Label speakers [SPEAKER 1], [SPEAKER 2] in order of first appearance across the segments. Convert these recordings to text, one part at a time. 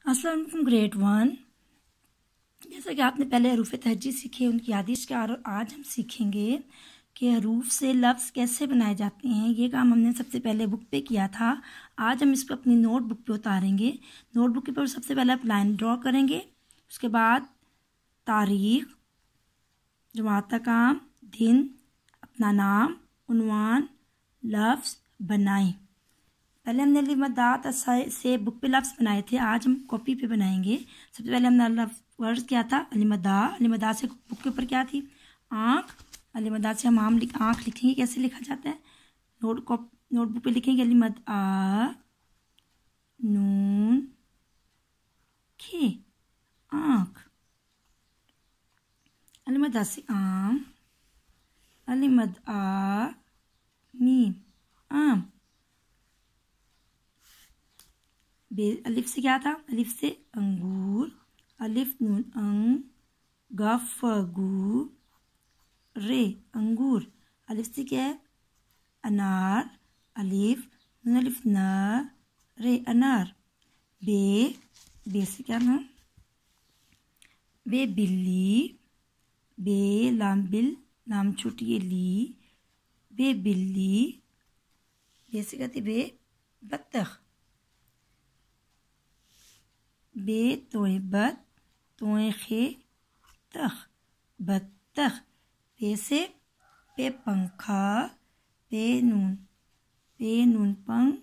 [SPEAKER 1] अस्सलाम वालेकुम ग्रेड 1। जैसा कि आपने पहले हरूफ तहज्जी सीखे उनकी यादिश का, और आज हम सीखेंगे कि हरूफ से लफ्ज़ कैसे बनाए जाते हैं। ये काम हमने सबसे पहले बुक पे किया था। आज हम इसको अपनी नोटबुक पे उतारेंगे। नोटबुक के ऊपर सबसे पहले आप लाइन ड्रॉ करेंगे, उसके बाद तारीख़, जमात का काम, दिन, अपना नाम, उन्वान, लफ्ज़ बनाएं। पहले हमने लिमदात से बुक पे लफ्ज़ बनाए थे, आज हम कॉपी पे बनाएंगे। सबसे पहले हमने वर्ड क्या था, अलिमदा। अलिमदा से बुक के ऊपर क्या थी, आँख। अलिमदा से हम आँख लिखेंगे। कैसे लिखा जाता है, नोटबुक पे लिखेंगे अलिमद आ नून खे, आँख। अलिमदा से आम, अलिमद आ मीम, आम। अलिफ से क्या था, अलिफ से अंगूर, अलिफ नून अंग, गफ गू रे, अंगूर। अलिफ से क्या है, अनार, अलिफ नून अलिफ न रे, अनार। बे से क्या ना, बे बिल्ली, बे लाम बिल, लाम छोटी ये ली, बे बिल्ली। बे से कहते बे बत्तख, बे तोए बत, तोए खे तख, बत्तख। पे से पे पंखा, पे नून पंख,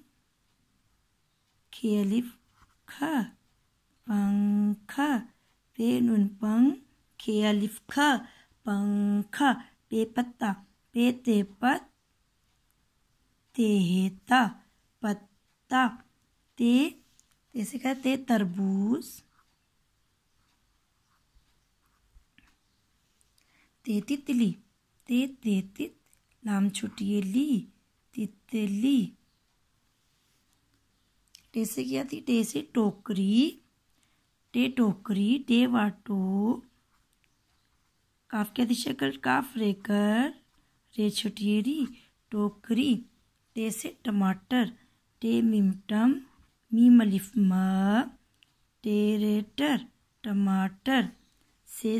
[SPEAKER 1] खे अलिफ ख, पंखा। पे नून पंख, खे अलिफ ख, पंखा। पे पत्ता, पे ते पत, ते हेता, पत्ता। ते से कहते तरबूज, ते तितली, ते तित, लाम छोटी ये ली, तितली। टे से क्या थी, टे से टोकरी, टे टोकरी, टे वाटो। काफ क्या थी शक्ल, काफ रेकर, रे छोटी ये री, टोकरी। टे से टमाटर, टे मिमटम, मीम अलिफ म, टेरेटर, टमाटर। से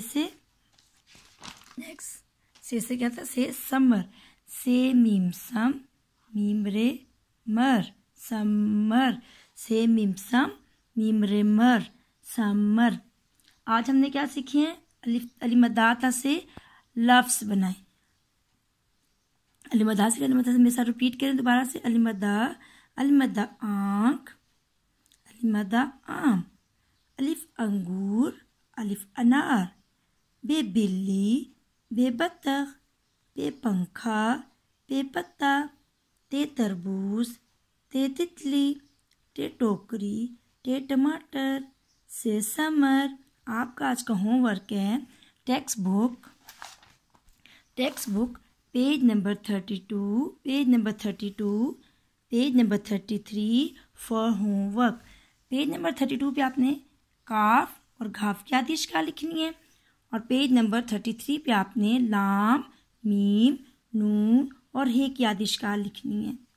[SPEAKER 1] नेक्स्ट, से क्या था, से समर, से मीम सम, मीम रे मर, समर। से मीम सम, मीम रे मर, समर। आज हमने क्या सीखे हैं, अलिमदाता से लफ्ज़ बनाए। अलिमदा से मेरे साथ रिपीट करें दोबारा से। अलिमदा, अलिमदा आँख, अलिमदा आम, अलिफ अंगूर, अलिफ अनार। बे बिल्ली, बे बत्तख, बे पंखा, बे पत्ता, ते तरबूज, ते तितली, ते टोकरी, ते टमाटर, से समर। आपका आज का होमवर्क है text book page number 32, page number 32, page number 33 for homework. Page number 32 पे आपने काफ और घाफ की आदिश का लिखनी है, और पेज नंबर 33 पे आपने लाम, मीम, नून और हे की आदिश का लिखनी है।